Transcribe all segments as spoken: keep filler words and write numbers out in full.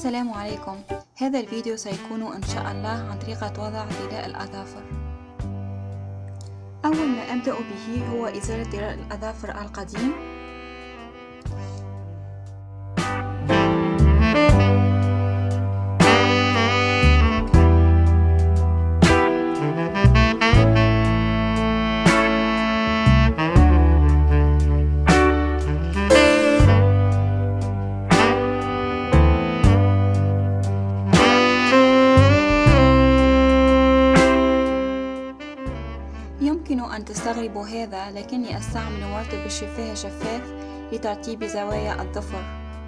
السلام عليكم. هذا الفيديو سيكون إن شاء الله عن طريقة وضع طلاء الأظافر. أول ما أبدأ به هو إزالة طلاء الأظافر القديم. يمكن أن تستغربوا هذا، لكني أستعمل مرطب الشفاه شفاف لترتيب زوايا الظفر.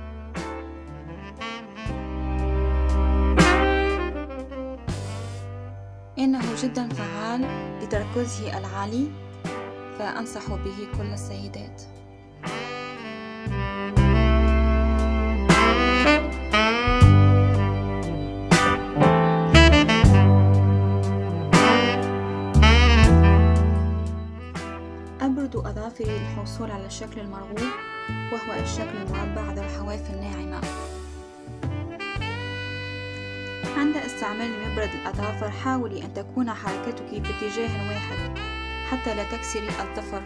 إنه جدا فعال لتركزه العالي، فأنصح به كل السيدات. أبرد أظافري للحصول على الشكل المرغوب، وهو الشكل المربع ذو الحواف الناعمة. عند استعمال مبرد الأظافر حاولي أن تكون حركتك باتجاه واحد حتى لا تكسري الظفر.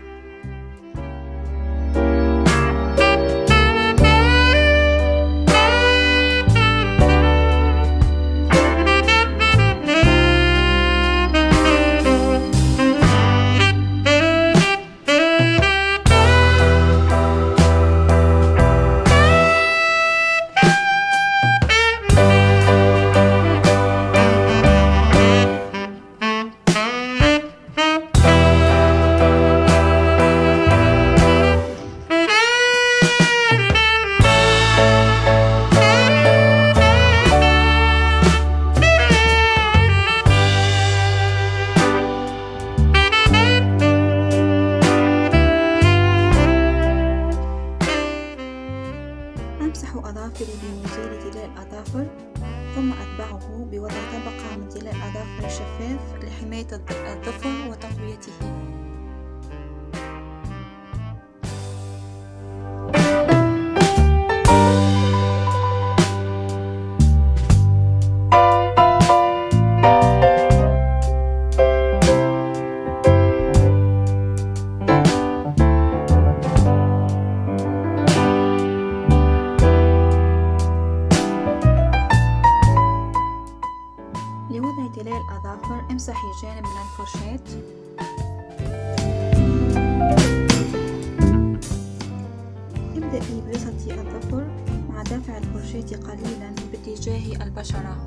أمسح أظافري بمزيل طلاء الأظافر، ثم أتبعه بوضع طبقة من طلاء الأظافر الشفاف لحماية الظفر وتقويته. لوضع طلاء الأظافر امسحي جانب من الفرشاة. ابدأي بوسط الظفر مع دفع الفرشاة قليلا باتجاه البشرة.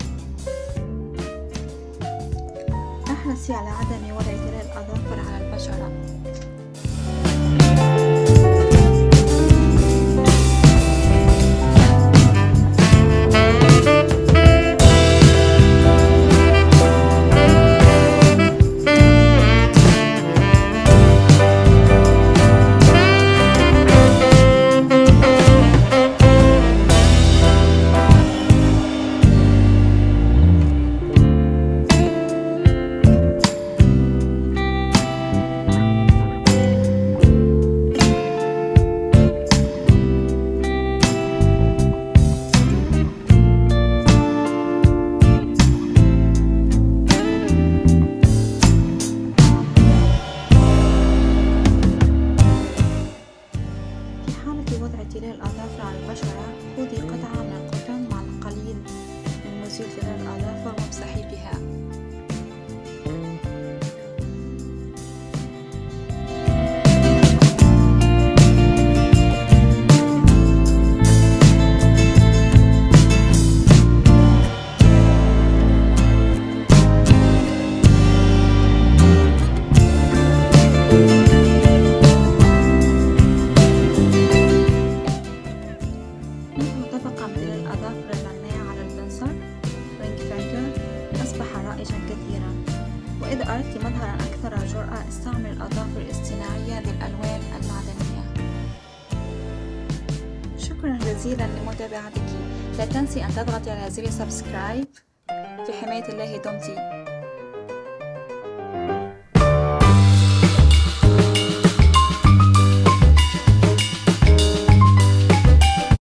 احرصي على عدم وضع طلاء الأظافر على البشرة. طلاء الأظافر على البشرة خذي قطعة من القطن مع القليل من مزيل طلاء الأظافر وامسحي بها. وإذا أردت مظهرا أكثر جرأة استعمل الأظافر الاصطناعية ذي الألوان المعدنية. شكرا جزيلا لمتابعتك. لا تنسي أن تضغطي على زر سبسكرايب. في حماية الله دمتِ.